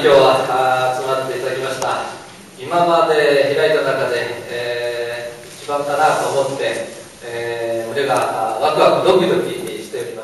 今日は集まっていただきました。今まで開いた中で、一番かなと思って、胸がワクワクドキドキしております。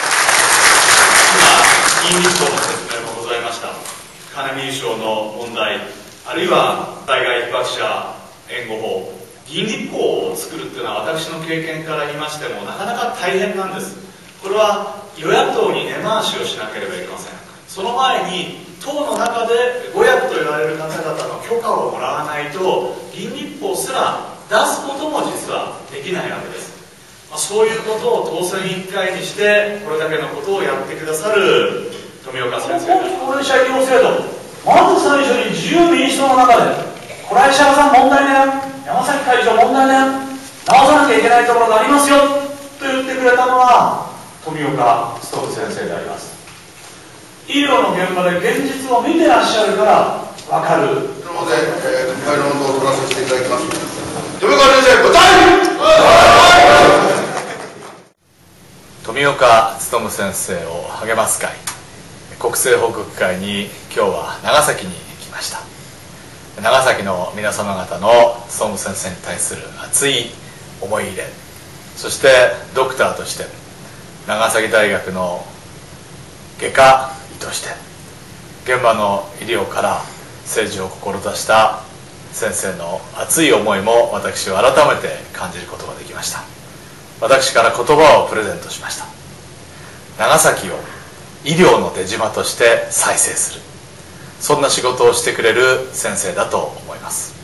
今、議員立法の説明もございました。金見優勝の問題、あるいは災害被爆者援護法、議員立法を作るっていうのは私の経験から言いましてもなかなか大変なんです。これは与野党に根回しをしなければいけません。その前に党の中で5役と言われる方々の許可をもらわないと議員立法すら出すことも実はできないわけです。そういうことを当選委員会にしてこれだけのことをやってくださる富岡先生です。 高齢者医療制度、まず最初に自由民主党の中でこれは石原さん問題だよ、山崎会長問題だよ、直さなきゃいけないところがありますよと言ってくれたのは富岡勉先生であります。医療の現場で現実を見てらっしゃるから分かる。 なので、国会の問答を取らせていただきます。富岡先生、答え。 富岡勉先生を励ます会、国政報告会に今日は長崎に来ました。長崎の皆様方の勉先生に対する熱い思い入れ、そしてドクターとして長崎大学の外科医として現場の医療から政治を志した先生の熱い思いも私は改めて感じることができました。私から言葉をプレゼントしました。長崎を医療の出島として再生する、そんな仕事をしてくれる先生だと思います。